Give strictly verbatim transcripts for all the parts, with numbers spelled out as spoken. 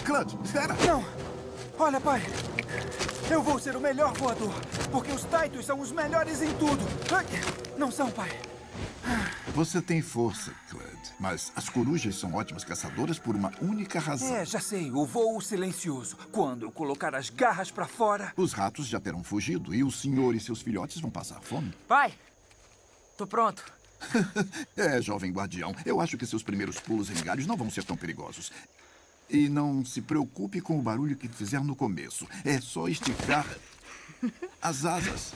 Claude, espera! Não! Olha, pai! Eu vou ser o melhor voador, porque os Taitos são os melhores em tudo! Ai, não são, pai? Você tem força, Claude, mas as corujas são ótimas caçadoras por uma única razão. É, já sei, o voo silencioso. Quando eu colocar as garras pra fora... Os ratos já terão fugido e o senhor e seus filhotes vão passar fome. Pai, tô pronto. É, jovem guardião, eu acho que seus primeiros pulos em galhos não vão ser tão perigosos. E não se preocupe com o barulho que fizer no começo. É só esticar as asas.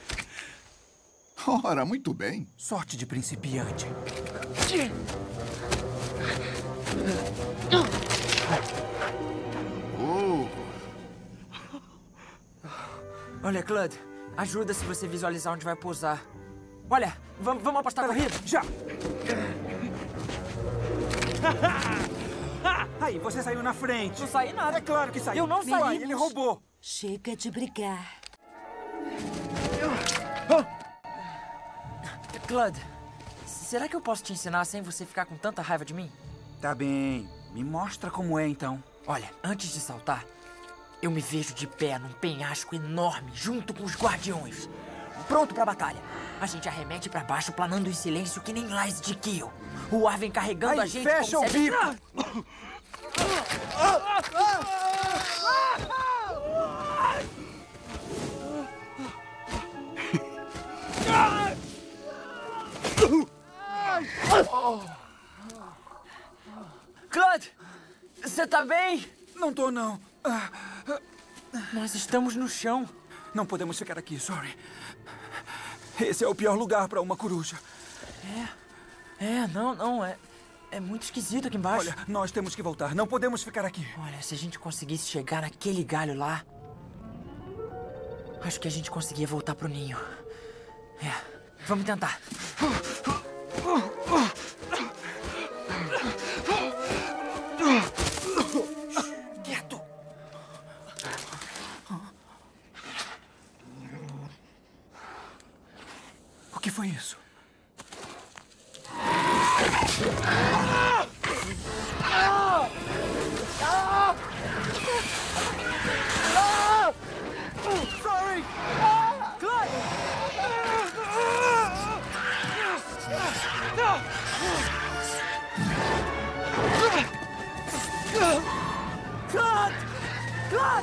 Ora, muito bem. Sorte de principiante. Oh. Olha, Claude, ajuda se você visualizar onde vai pousar. Olha, vamos, vamos apostar a corrida? Já! Aí, você saiu na frente. Não saí nada. É claro que saiu. Eu não Pai, saí. ele roubou. Chega de brigar. Claude, será que eu posso te ensinar sem você ficar com tanta raiva de mim? Tá bem. Me mostra como é, então. Olha, antes de saltar, eu me vejo de pé num penhasco enorme, junto com os guardiões. Pronto pra batalha. A gente arremete pra baixo, planando em silêncio que nem Lies de Kill. O ar vem carregando Aí, a gente fecha como o se a gente... bico! Claude, você tá bem? Não tô, não. Ah, Nós estamos no chão. não podemos ficar aqui, sorry. Esse é o pior lugar pra uma coruja. É, é, não, não, é, é muito esquisito aqui embaixo. Olha, nós temos que voltar. Não podemos ficar aqui. Olha, se a gente conseguisse chegar naquele galho lá, acho que a gente conseguia voltar pro ninho. É, vamos tentar. Quieto! O que foi isso? Sorry! Claude! Claude!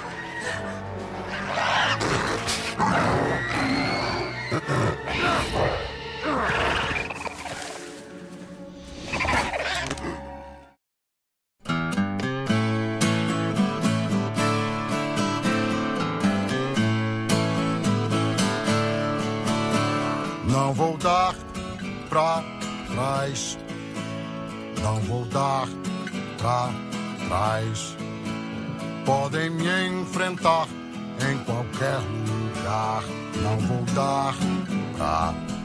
Não vou dar pra trás. Não vou dar pra trás. Podem me enfrentar em qualquer lugar. Não vou dar pra